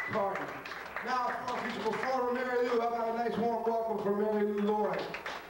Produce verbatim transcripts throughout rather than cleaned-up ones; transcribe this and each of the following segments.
party. Now, folks, we perform Mary Lou. How about a nice warm welcome for Mary Lou Lloyd?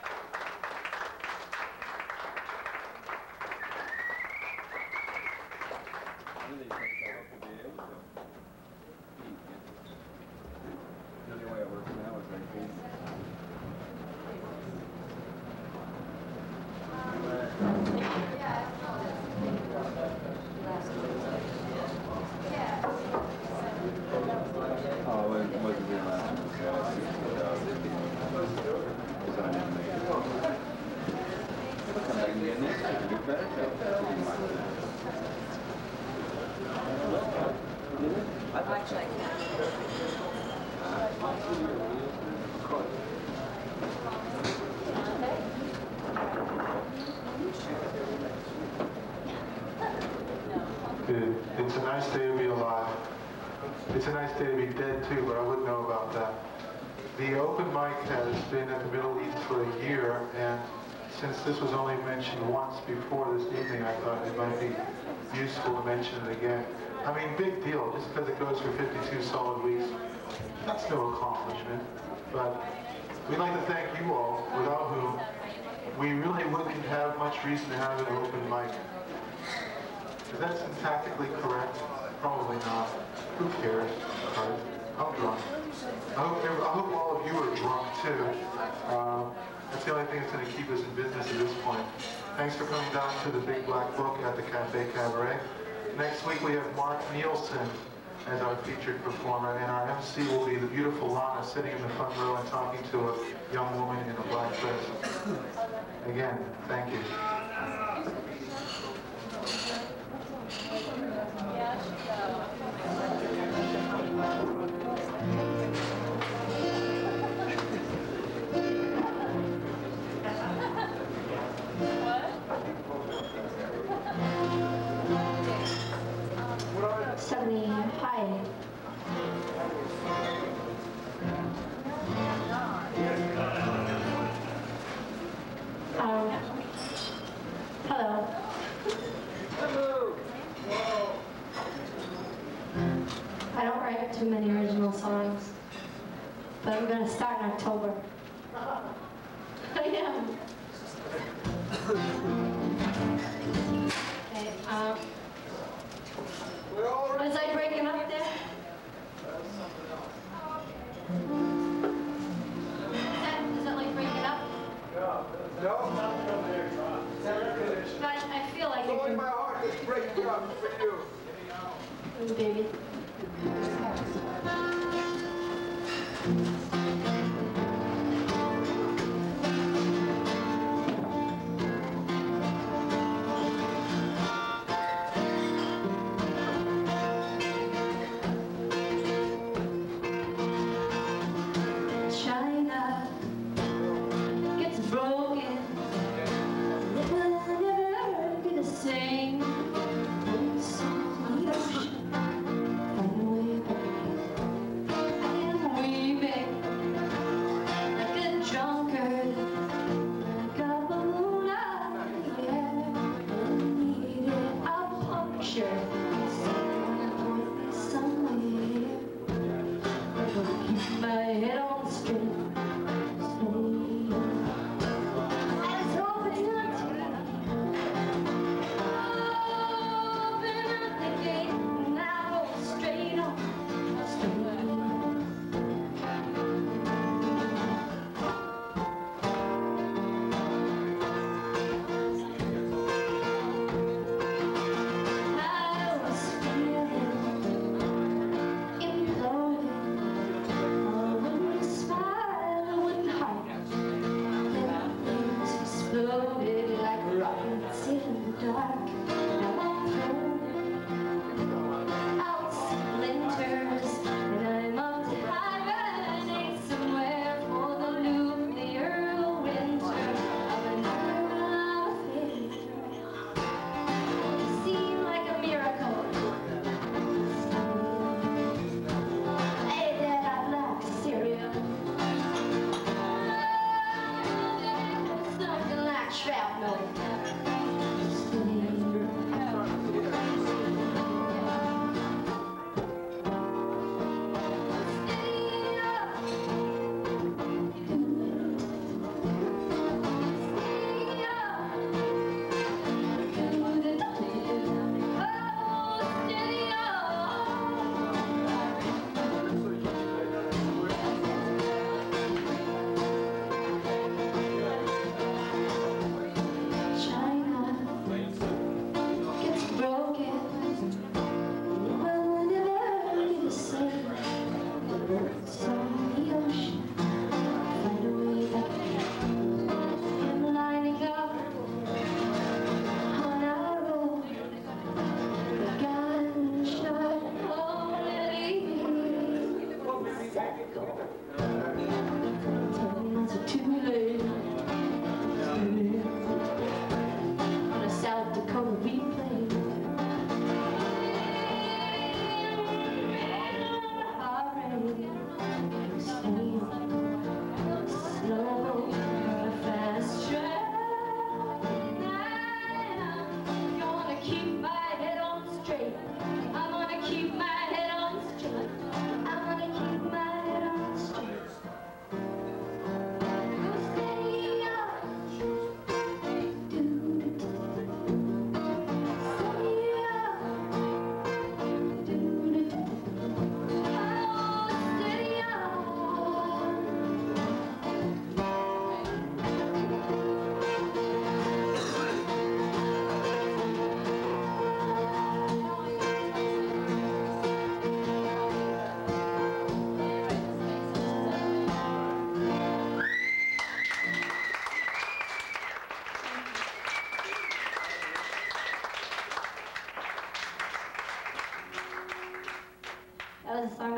It's a nice day to be alive. It's a nice day to be dead too, but I wouldn't know about that. The open mic has been at the Middle East for a year, and since this was only mentioned once before this evening, I thought it might be useful to mention it again. I mean, big deal, just because it goes for fifty-two solid weeks, that's no accomplishment. But we'd like to thank you all, without whom we really wouldn't have much reason to have an open mic. Is that syntactically correct? Probably not. Who cares? Right? I'm drunk. I hope, I hope all of you are drunk too. Um, that's the only thing that's going to keep us in business at this point. Thanks for coming down to the Big Black Book at the Cafe Cabaret. Next week we have Mark Nielsen as our featured performer, and our M C will be the beautiful Lana sitting in the front row and talking to a young woman in a black dress. Again, thank you. Stephanie, hi. Um, hello. I don't write too many original songs, but I'm going to start in October. I am. Okay, um, was I breaking up there? Is that, is that like breaking up? No. No? But I feel like It's it only can... my heart that's breaking up for you. Oh, baby. China gets broken. It will never be the same. It's on the ocean. And weaving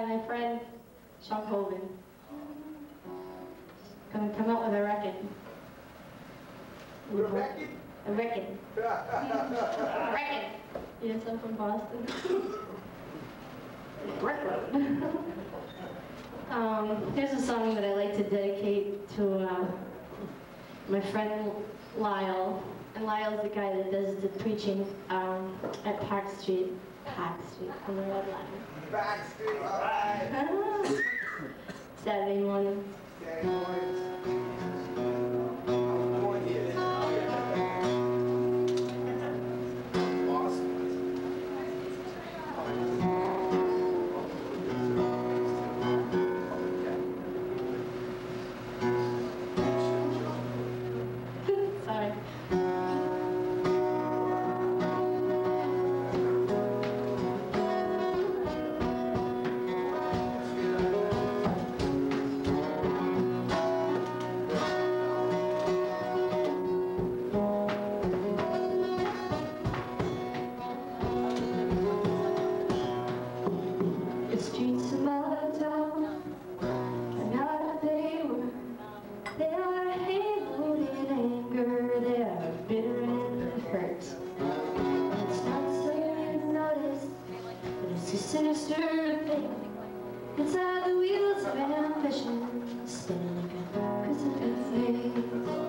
by my friend Sean Hogan. Gonna come out with a record. A record? A record. A record. Yes, I'm from Boston. Record. um, here's a song that I like to dedicate to uh, my friend Lyle. And Lyle's the guy that does the preaching um, at Park Street. Park Street on the Red Line. Park Street, all right. Saturday morning. Saturday mornings. Sorry. The streets of my town are not they were. They are haloed in anger, they are bitter and hurt. It's not so you notice, but it's a sinister thing. Inside the wheels of ambition, spinning like a crucified thing.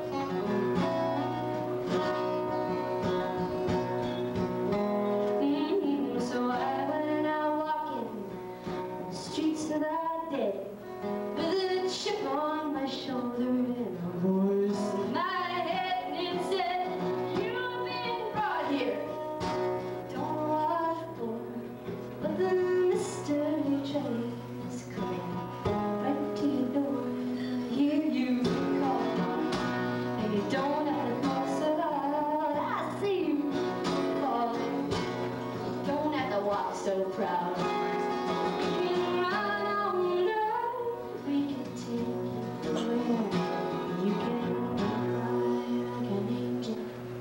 Mm, so I went out walking the streets of that day, with a chip on my shoulder and a voice in my head, and it said, "You've been brought here. Don't know what for, but the mystery train is coming right to your door. I hear you calling, and you don't have to call so loud. I see you falling. You don't have to walk so proud. You can run on up, we can take you where you can cry like an angel."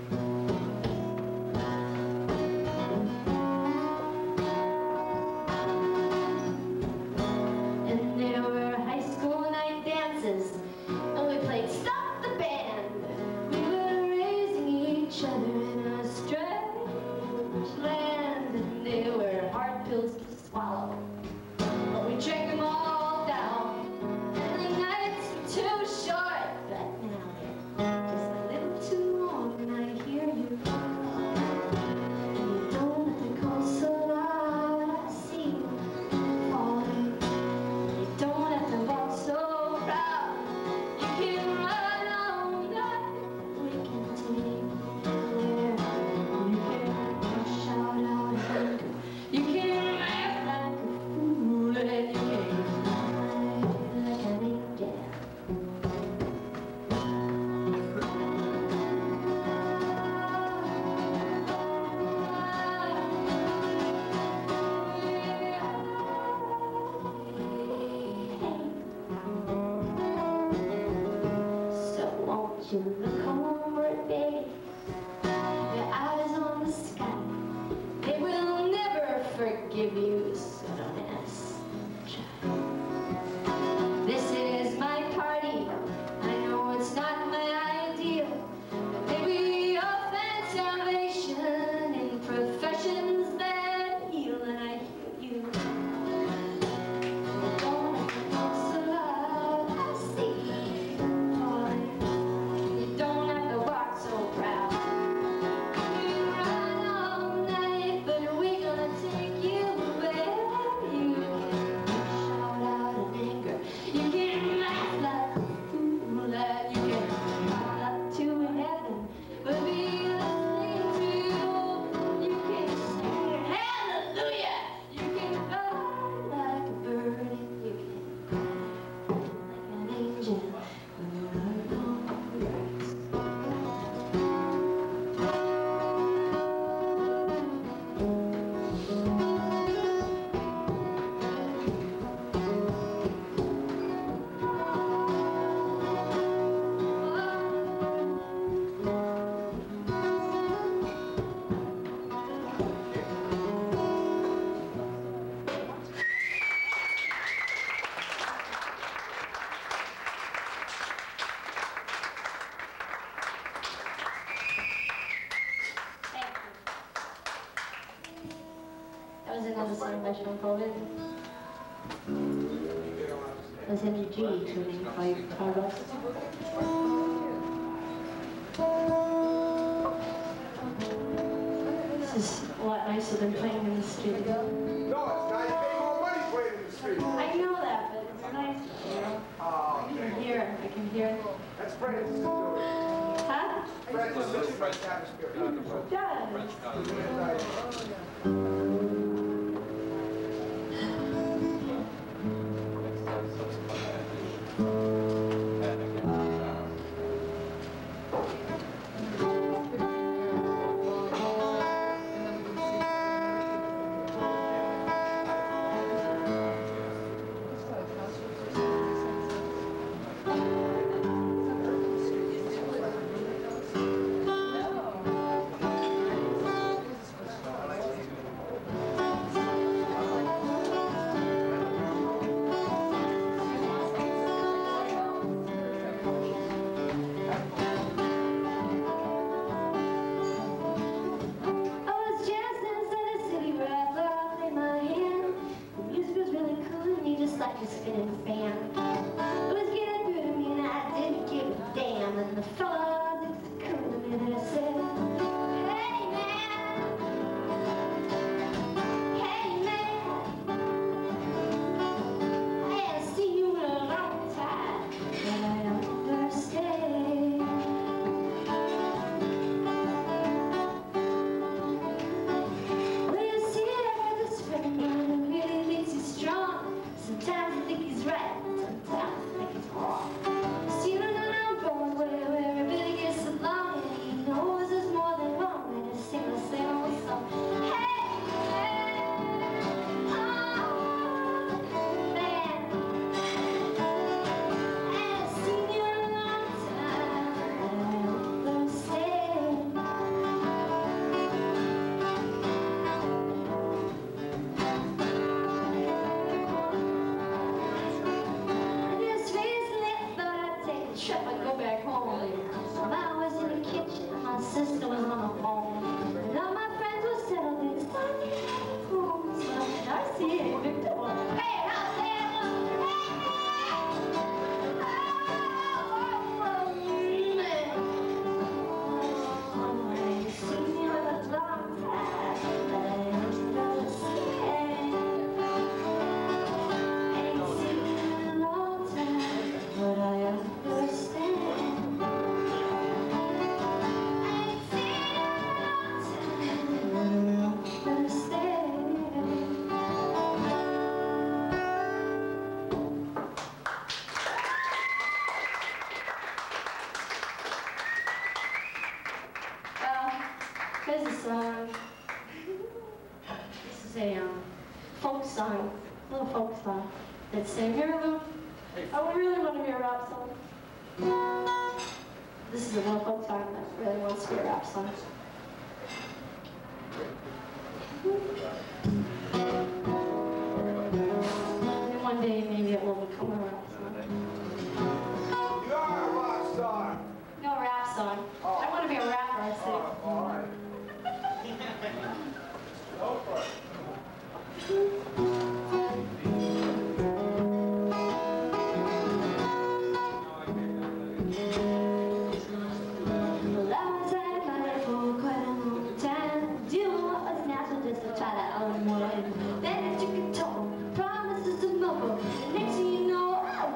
And there were high school night dances, and we played Stop the Band. We were raising each other in a strange land, and they were hard pills to swallow, but we drank them all down. And the nights were too short, but now they're just a little too long, and I hear you. And you don't have to call so loud, I see you falling. You don't have to walk so proud. You can run all night. We can take you there. You can shout out anger. You can laugh like a fool, and you can cry like an angel. So won't you look homeward, baby? Your eyes on the sky. They will never forgive you, so don't ask. Try. This is my party. I know it's not my ideal, but maybe you'll find salvation in professions that heal, and I hear you. Don't have to talk so loud, I see you falling. You don't That's N G tuning by Carlos. This is a lot nicer than playing in the studio. No, it's not. You pay more money playing in the street. I know that, but it's nice, you know. Oh, I can hear it. I can hear it. that's Francis doing it. Huh? Francis is the French atmosphere. It does. Let's say, here, Lou. I really want to hear a rap song. This is a real folk song that really wants to hear a rap song. And one day, maybe it will become a rap song. You are a rock star. No rap song. Oh. I want to be a rapper, I say. Oh, all right. Go for it. Then you can talk, promises to mother. Next thing you know, I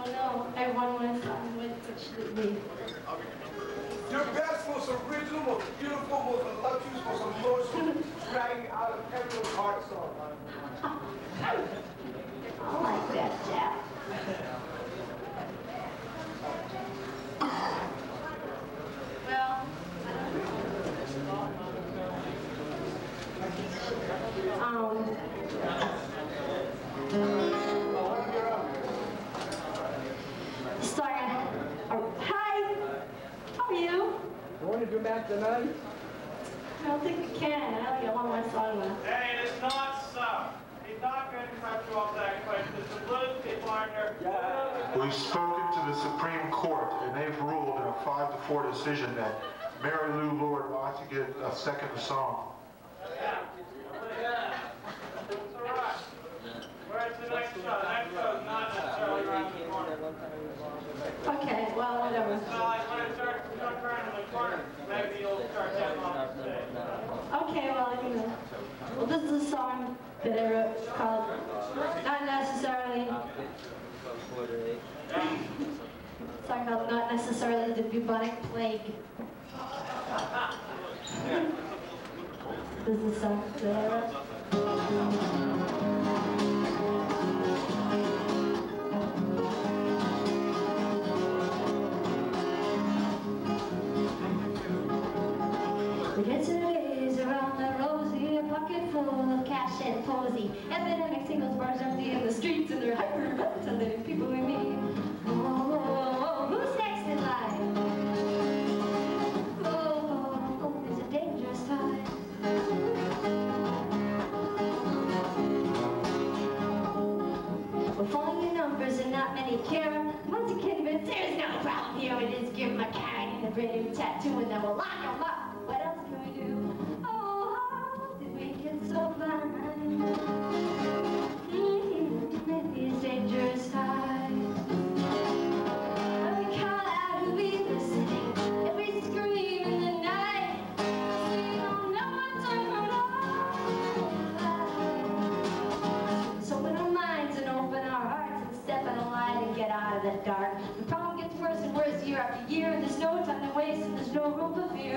Oh no, I won my song. What should it be? Your best, most original, most beautiful, most voluptuous, most emotional, dragging out of everyone's heart song. I like that, Jack. Well, um, sorry. Oh, hi. How are you? You want to do math tonight? I don't think we can. I only got one more song left. Hey, it is not so. He's not going to cut you off that quick. There's some blues people aren't there. We've spoken to the Supreme Court, and they've ruled in a five to four decision that Mary Lou Lord ought to get a second song. Yeah. Yeah. It's all right. Where's the next show? The next show is not necessarily around the corner. Okay, well, whatever. So, like, when it starts to come around the corner, maybe you'll start getting off the stage. Okay, well, I can. Well, this is a song that I wrote called Not Necessarily. A song called Not Necessarily the Bubonic Plague. This is a song that I wrote. We get some days around the rosy, a pocket full of cash and posy. Epidemic singles bars empty in the streets, and they're hyperventilating people we meet. Oh, oh, oh, oh, who's next in line? Oh, oh, oh, there's a dangerous time. We're following your numbers and not many care. Once a convinced there's no problem here, we just give them a card and a brand new tattoo, and then we'll lock them up. What else can we do? Oh, how did we get so blind? Mm-hmm. Maybe it's dangerous times. When we call out, who we listening? And we scream in the night. So you don't know what's on our So open our minds and open our hearts and step in the light and get out of the dark. The problem gets worse and worse year after year, and there's no time to waste and there's no room for fear.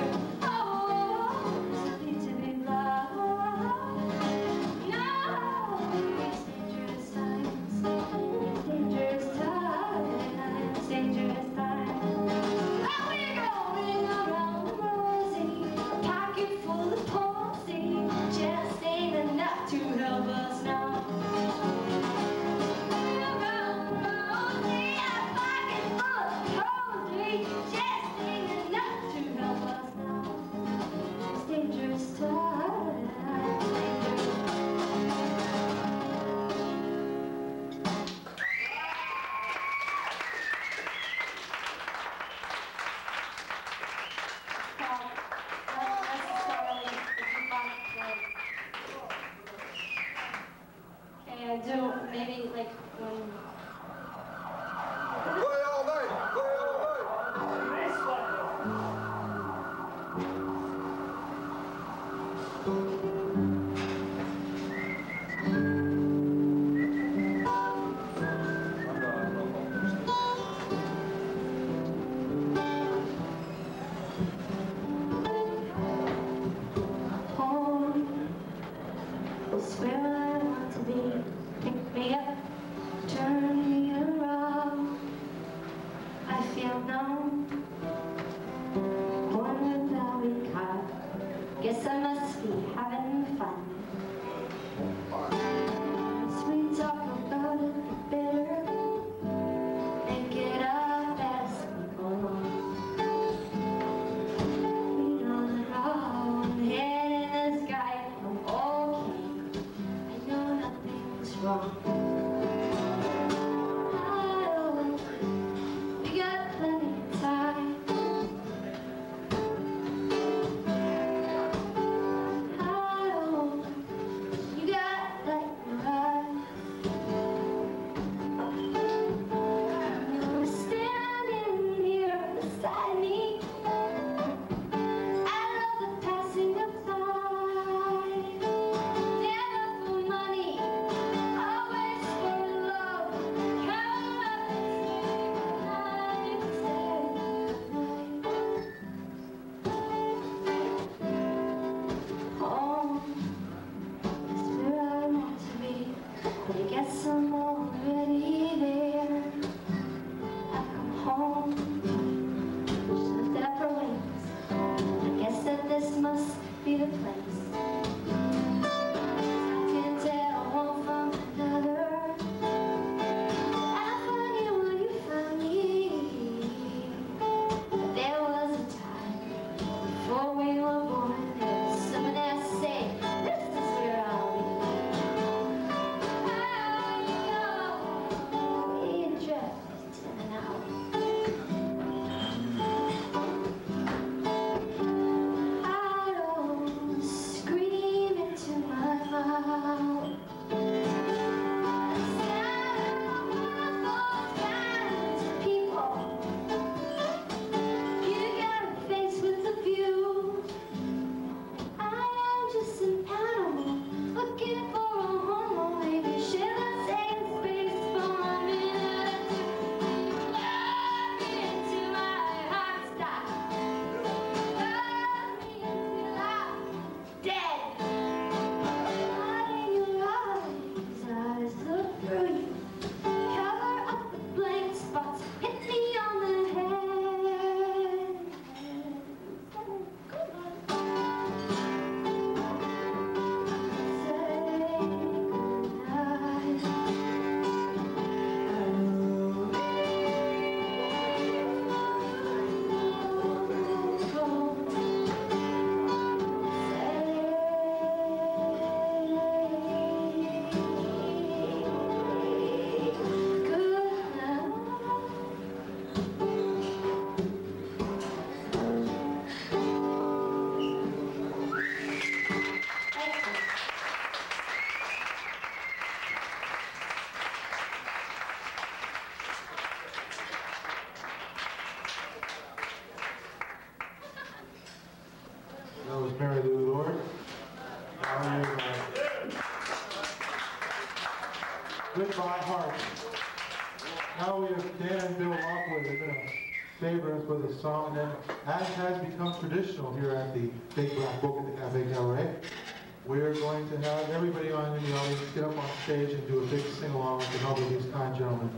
Goodbye Heart. Now we have Dan and Bill Lockwood. They're going to favor us with a song, and then, as has become traditional here at the Big Black Book at the Cafe Cabaret, we're going to have everybody on in the audience get up on stage and do a big sing-along with the help of these kind gentlemen.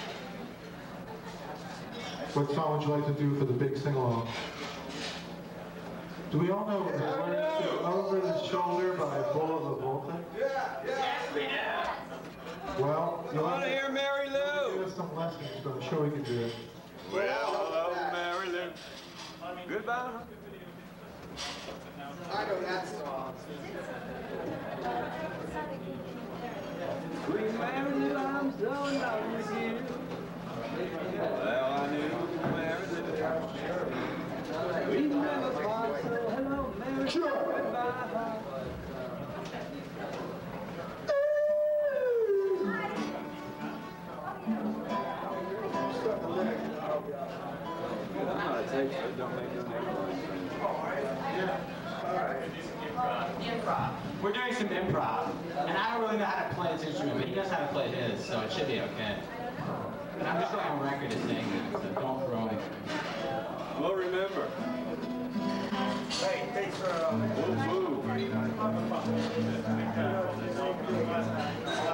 What song would you like to do for the big sing-along? Do we all know the Over the Shoulder by Bull of the Volta? Yeah, yeah. Yes, we do. Well, You want to hear Mary Lou? give us some lessons, but I'm sure we can do it. Well, hello, Mary Lou. Goodbye. I know that song. Sweet Mary Lou, I'm so in love with you. Well, I knew Mary Lou. We never part, so hello, Mary Lou. Goodbye. Don't make no noise. Improv. We're doing some improv, and I don't really know how to play this instrument, but he knows how to play his, so it should be okay. And I'm just going on record as saying that, so don't throw anything. Well, remember. Hey, thanks for... Uh, Move, move.